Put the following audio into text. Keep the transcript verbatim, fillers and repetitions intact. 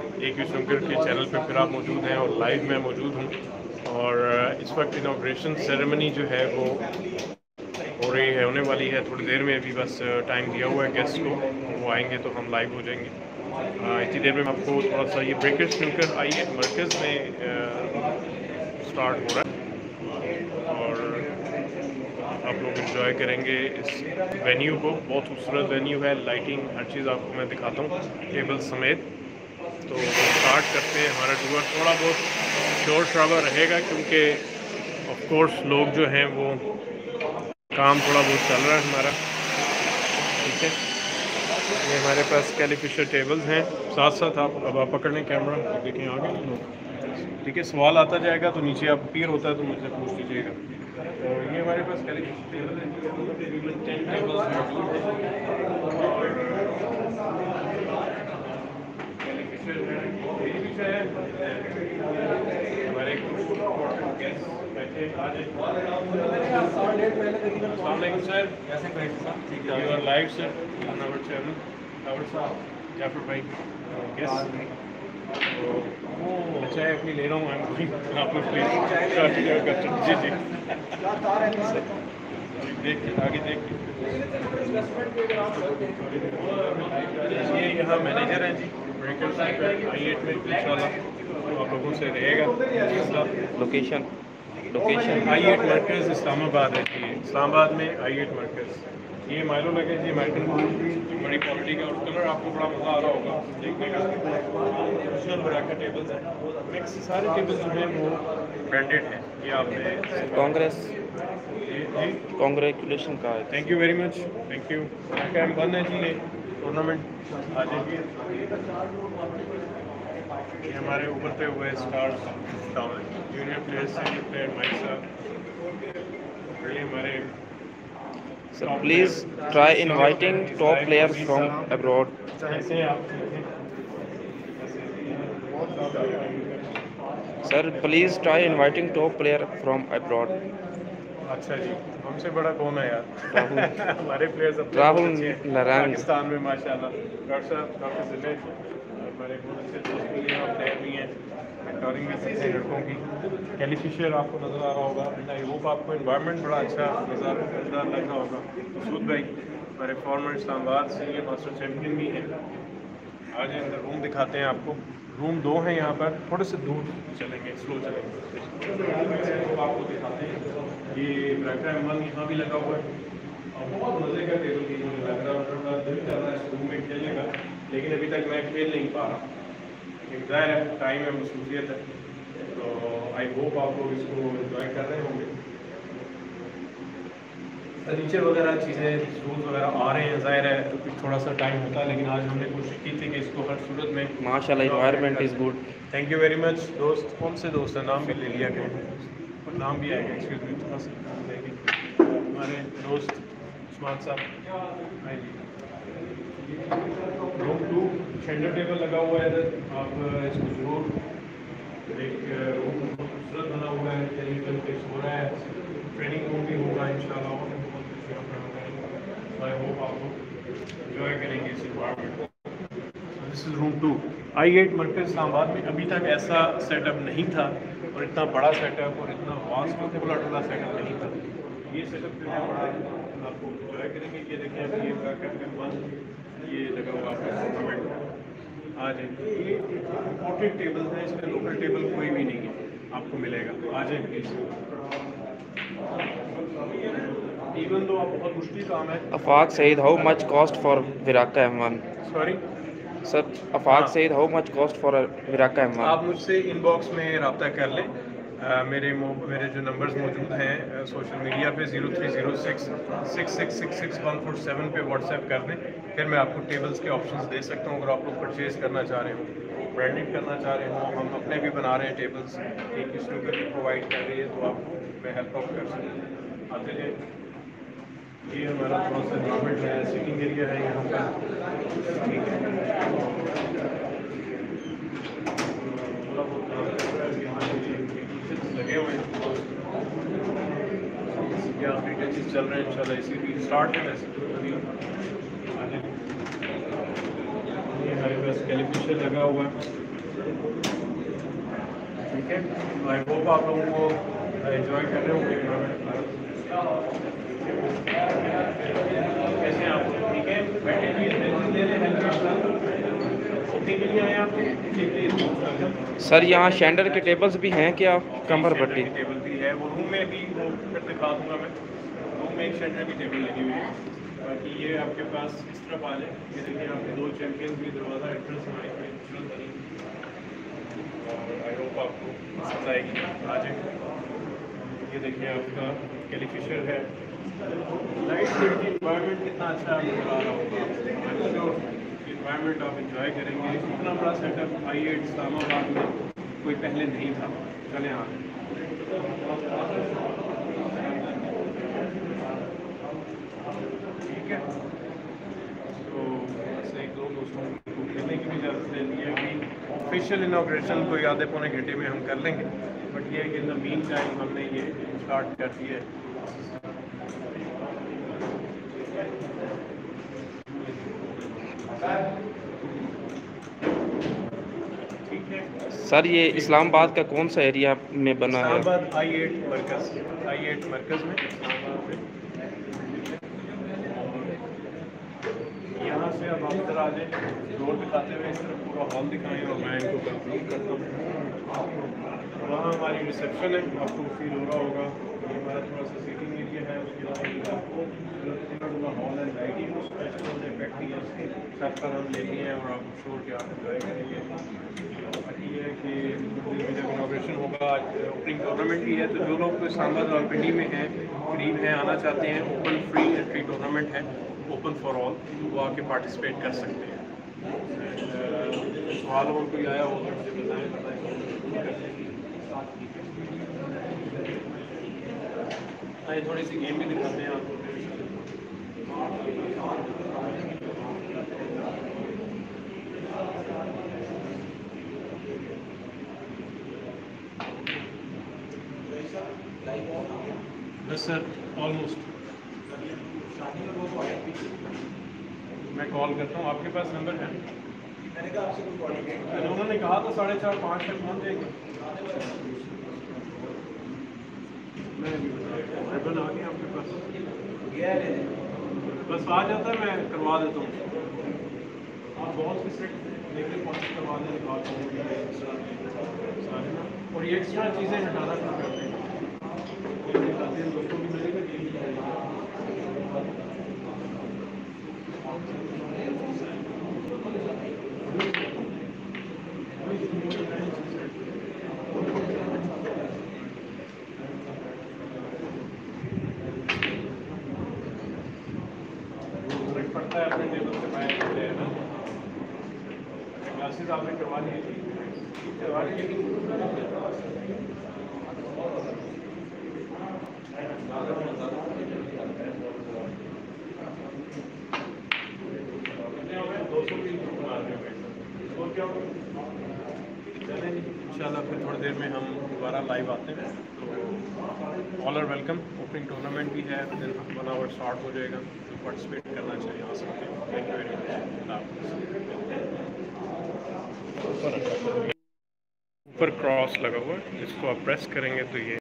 एक you snooker के channel पे फिर आप मौजूद हैं और लाइव मैं मौजूद हूँ। और इस वक्त इनॉग्रेशन सेरेमनी जो है वो हो रही है, होने वाली है थोड़ी देर में। अभी बस टाइम दिया हुआ है गेस्ट को, वो आएंगे तो हम लाइव हो जाएंगे। इतनी देर में आपको थोड़ा सा ये ब्रेकर स्नूकर आई है मरकज़ में स्टार्ट हो रहा है और आप लोग एंजॉय करेंगे इस वेन्यू को। बहुत खूबसूरत वेन्यू है, लाइटिंग हर चीज़ आपको मैं दिखाता हूँ टेबल समेत। तो स्टार्ट करते हैं हमारा टूर। थोड़ा बहुत शोर शराबा रहेगा क्योंकि ऑफ कोर्स लोग जो हैं वो काम थोड़ा बहुत चल रहा है हमारा, ठीक है। ये हमारे पास कैलीफिशर टेबल्स हैं। साथ साथ आप अब आप पकड़ने कैमरा, देखें आगे लोग, ठीक है। सवाल आता जाएगा तो नीचे आप अपीयर होता है तो मुझसे पूछ लीजिएगा। तो ये हमारे पास कैलीफिशर टेबल है, तकरीबन टेन टेबल्स मौजूद हैं और कैलीफिशर है हमारे गेस्ट बैठे आज। अस्सलामुअलैकुम सर, कैसे बैठे sir? You are live sir on our channel. Our साहब जाफर भाई गेस्ट तो अच्छा है, अपनी ले रहा हूँ आप लोग प्लीज जी जी देख के आगे देख के। ये यहाँ मैनेजर हैं जी ब्रेकर्स आई एट में, इंशाल्लाह आप लोगों से रहेगा। लोकेशन लोकेशन आई एट मरकज़ इस्लामाबाद है जी, इस्लामाबाद में आई एट मरकज़। ये माइलो लगे जी अमेरिकन बड़ी क्वालिटी का, और कलर आपको बड़ा मज़ा आ रहा होगा देखने का। ओरिजिनल बराका टेबल्स हैं, मिक्स सारे टेबल्स जो हैं वो ब्रांडेड हैं। ये आपने कांग्रेस जी कांग्रेचुलेशन का है। Thank you very much, thank you. Cam बंद है जी, ये टूर्नामेंट आ जाइए। ये हमारे उभरते हुए स्टार्स जूनियर प्लेयर्स हैं, प्लेयर माइक साहब। ये हमारे sir please try inviting top players from abroad. ऐसे आप sir please try inviting top player from abroad. अच्छा जी, हमसे बड़ा कौन है यार हमारे प्लेयर्स अपने राहुल बहुत अच्छे हैं नारंग। पाकिस्तान में माशाल्लाह। डॉक्टर साहब डॉक्टर दिनेश हमारे बहुत अच्छे दोस्त भी हैं और प्लेयर भी हैं, मेंटोरिंग भी करते हैं लड़कों की। कैलीफिशर आपको नज़र आ रहा होगा एंड आई होप आपको इन्वायरमेंट बड़ा अच्छा नज़र नज़र लग रहा होगा। सूद भाई हमारे फॉर्मर इस्लामाबाद से ये मास्टर चैम्पियन भी हैं। आज अंदर रूम दिखाते हैं आपको। रूम दो हैं यहाँ पर, थोड़े से दूर चलेंगे, स्लो चलेंगे तो आपको दिखाते हैं। ये ब्रैका एमन यहाँ भी लगा हुआ है और बहुत मज़े का टेबल की मुझे लग रहा है, थोड़ा दिल कर रहा है इस रूम में खेलने का, लेकिन अभी तक मैं खेल नहीं पा रहा। लेकिन ज़ाहिर है टाइम है, मसरूफियत है, तो आई होप आप लोग इसको इन्जॉय कर रहे होंगे। फर्नीचर वगैरह चीज़ें शूज़ वगैरह आ रहे हैं, ज़ाहिर है थोड़ा सा टाइम होता है, लेकिन आज हमने कोशिश की थी कि इसको हर सूरत में माशाल्लाह environment is good. Thank you very much दोस्त। कौन से दोस्त हैं, नाम भी ले लिया गया और नाम भी आएगा, एक्सक्यूज मी थोड़ा सा नाम देंगे हमारे दोस्त उस्मान साहब। हाँ जी, रूम टू शेंडर टेबल लगा हुआ है इधर, आप इसको जरूर एक रूम खूबसूरत बना हुआ है, टेलीविजन फिक्स हो रहा है, ट्रेनिंग रूम भी होगा इंशाल्लाह। आई होप आप लोग एंजॉय करेंगे इस environment. This is room two I eight मरकज़ इस्लामाबाद में। अभी तक ऐसा सेटअप नहीं था और इतना बड़ा सेटअप और इतना वास्ट और खुला डुला सेटअप नहीं था। ये सेटअप जो है बड़ा आपको एंजॉय करेंगे। ये देखें अभी ये बंद ये लगा हुआ आपका टूर्नामेंट आ जाए। ये इम्पोर्टेड टेबल्स हैं, इसमें लोकल टेबल कोई भी नहीं है आपको मिलेगा। आ जाए प्लीज़। इवन दो आप बहुत मुश्किल काम है। Afaq Saeed how much cost for विराका M one. Sorry sir Afaq Saeed how much cost for विराका एम वन। आप मुझसे इनबॉक्स में रब्ता कर लें। आ, मेरे मेरे जो नंबर्स मौजूद हैं सोशल मीडिया पे zero three zero six six six six six one four seven पे व्हाट्सएप कर दें, फिर मैं आपको टेबल्स के ऑप्शंस दे सकता हूँ। अगर आप लोग परचेज़ करना चाह रहे हो, ब्रांडिंग करना चाह रहे हो, हम अपने भी बना रहे हैं टेबल्स, एक स्नूकर भी प्रोवाइड कर रही है, तो आप मैं हेल्प आउट कर सकते हैं। आते जाए। ये हमारा थोड़ा सा इन्वायरमेंट है, सिटिंग एरिया है यहाँ पर, ठीक है। लगे हुए हैं क्या आपके टचेस चल रहे हैं इंशाल्लाह। इसी भी स्टार्ट है वैसे अभी आने। ये हमारे पास कैलीफिशर लगा हुआ है, ठीक है, आई होप आप लोगों को एंजॉय कर रहे होंगे। कैसे हैं आप? ठीक है, बैठे हुए ले लें हल्के के लिए आए आप? सर यहाँ शेंडर के टेबल्स भी हैं क्या? कमर पट्टी टेबल भी है, वो रूम में भी वो फिर दिखा दूंगा मैं। रूम में एक शेंडर की टेबल लगी हुई है। बाकी ये आपके पास इस तरफ आ जाए, ये देखिए आपके दो चैंपियंस भी दरवाज़ा एंट्रेंस हमारी और आई होप आपको पसंद आएगी। आ जाए, ये देखिए आपका कैली फिशर है। लाइट इन्वायरमेंट कितना अच्छा आपको आ रहा होगा, इन्वायरमेंट आप इंजॉय करेंगे। इतना बड़ा सेटअप आई एट इस्लामाबाद में कोई पहले नहीं था। चले आ ठीक है, तो ऐसे एक दो दोस्तों को मिलने की भी इजाज़त दे दी है कि ऑफिशियल इनाग्रेशन कोई आधे पौने घंटे में हम कर लेंगे, बट ये इन द मीन टाइम हमने ये स्टार्ट कर दिया है। सर ये इस्लामाबाद का कौन सा एरिया में बना है? इस्लामाबाद आई एट मरकज़, आई एट मरकज़ में यहाँ से अब आप इधर आ जाए, रोड दिखाते हुए इस तरफ पूरा हॉल दिखाएं और मैं इनको कंप्लीट करता हूँ। वहाँ हमारी रिसेप्शन है, आपको फील हो रहा होगा। ये हमारा थोड़ा सा सीटिंग एरिया है, उसके बाद आपको hall and lighting special effect दिए उसके छत पर हम लेते हैं और आप शोर के आप इंजॉय करेंगे। बाकी ये है कि जब इनाग्रेशन होगा, आज ओपनिंग टूर्नामेंट भी है, तो जो लोग इस्लामाबाद रावलपिंडी में हैं, करीब हैं, आना चाहते हैं, ओपन फ्री एंट्री टूर्नामेंट है, ओपन फॉर ऑल, वो आके पार्टिसिपेट कर सकते हैं। सवाल और कोई आया हो तो मुझे बताएं, बताएं। थोड़ी सी गेम भी दिखाते हैं आपको। बस सर, ऑलमोस्ट मैं कॉल करता हूँ, आपके पास नंबर है? मैंने कहा आपसे कुछ कॉल किया, उन्होंने कहा तो साढ़े चार पाँच तक पहुँच जाएंगे। मैं रिबन आ गया आपके पास, बस आ जाता है, मैं करवा देता हूँ। आप बहुत से सेट लेके पहुँच करवा दें, निकाल और ये एक्स्ट्रा चीज़ें हटाना शुरू करते हैं, दोस्तों की मिलेगा। पड़ता है अपने टेबल से बाहर निकले है ना, क्लासेस आपने करवा ली करवा ली लेकिन इंशाल्लाह फिर थोड़ी देर में हम दोबारा लाइव आते हैं। तो all are welcome, opening tournament भी है, फिर वन आवर स्टार्ट हो जाएगा, तो पार्टिसिपेट करना चाहिए, आ सकते हैं। Thank you very much. ऊपर क्रॉस लगा हुआ है, इसको आप प्रेस करेंगे तो ये